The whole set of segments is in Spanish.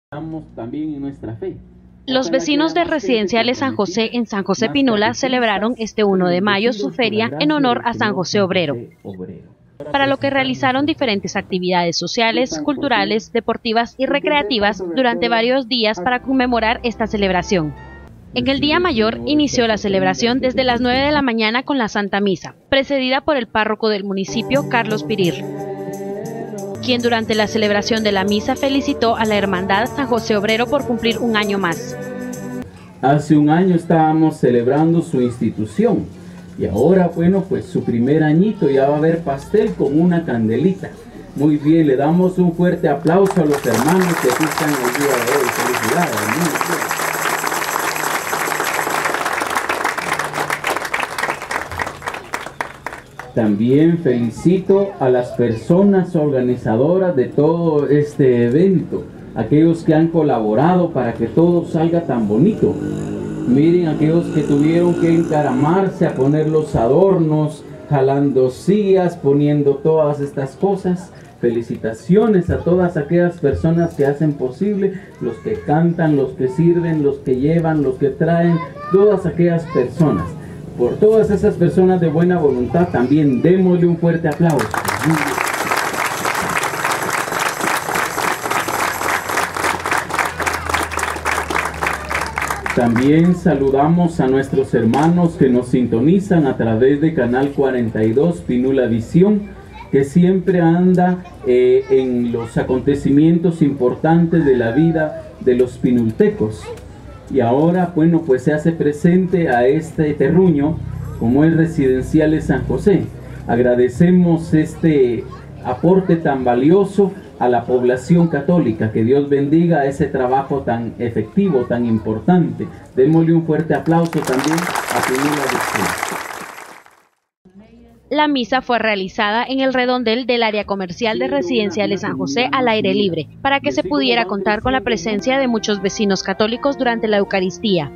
También en nuestra fe. Los vecinos de Residenciales San José en San José Pinula celebraron este 1 de mayo su feria en honor a San José Obrero, para lo que realizaron diferentes actividades sociales, culturales, deportivas y recreativas durante varios días para conmemorar esta celebración. En el día mayor inició la celebración desde las 9 de la mañana con la Santa Misa, precedida por el párroco del municipio, Carlos Pirir, quien durante la celebración de la misa felicitó a la Hermandad San José Obrero por cumplir un año más. Hace un año estábamos celebrando su institución y ahora, bueno, pues su primer añito ya va a haber pastel con una candelita. Muy bien, le damos un fuerte aplauso a los hermanos que aquí están el día de hoy. Felicidades. También felicito a las personas organizadoras de todo este evento, aquellos que han colaborado para que todo salga tan bonito. Miren, aquellos que tuvieron que encaramarse a poner los adornos, jalando sillas, poniendo todas estas cosas. Felicitaciones a todas aquellas personas que hacen posible, los que cantan, los que sirven, los que llevan, los que traen, todas aquellas personas. Por todas esas personas de buena voluntad, también démosle un fuerte aplauso. También saludamos a nuestros hermanos que nos sintonizan a través de Canal 42 Pinula Visión, que siempre anda en los acontecimientos importantes de la vida de los pinultecos. Y ahora, bueno, pues se hace presente a este terruño como es Residenciales San José. Agradecemos este aporte tan valioso a la población católica. Que Dios bendiga ese trabajo tan efectivo, tan importante. Démosle un fuerte aplauso también a Pinula Visión. La misa fue realizada en el redondel del área comercial de Residenciales San José al aire libre, para que se pudiera contar con la presencia de muchos vecinos católicos durante la Eucaristía.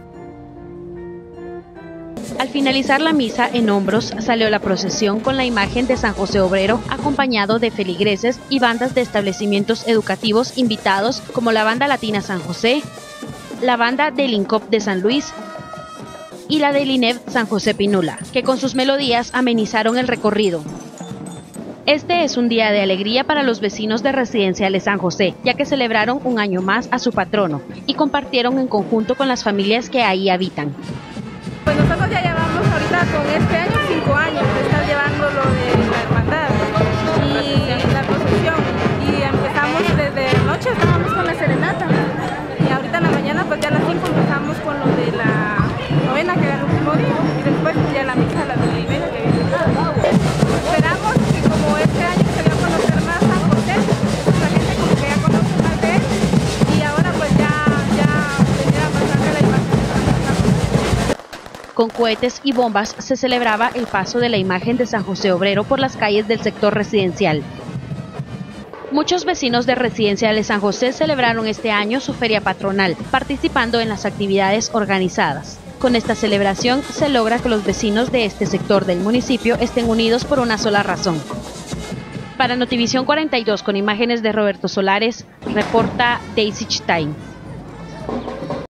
Al finalizar la misa, en hombros salió la procesión con la imagen de San José Obrero, acompañado de feligreses y bandas de establecimientos educativos invitados como la Banda Latina San José, la Banda del INCOP de San Luis, y la del INEV San José Pinula, que con sus melodías amenizaron el recorrido. Este es un día de alegría para los vecinos de Residenciales San José, ya que celebraron un año más a su patrono y compartieron en conjunto con las familias que ahí habitan. Pues nosotros ya llevamos ahorita con este año 5 años de estar llevando lo de la hermandad y la procesión, y empezamos desde noche, estábamos con la serenata y ahorita en la mañana pues ya a las 5 empezamos con lo de la novena, que era el último día, y después ya la misa a las 9:30 que viene. Esperamos que como este año se dio a conocer más San José, la gente como que ya conoce más de él, y ahora pues ya venir a pasarle la imagen de San José. Con cohetes y bombas se celebraba el paso de la imagen de San José Obrero por las calles del sector residencial. Muchos vecinos de Residenciales San José celebraron este año su feria patronal, participando en las actividades organizadas. Con esta celebración se logra que los vecinos de este sector del municipio estén unidos por una sola razón. Para Notivisión 42, con imágenes de Roberto Solares, reporta Daisy Stein.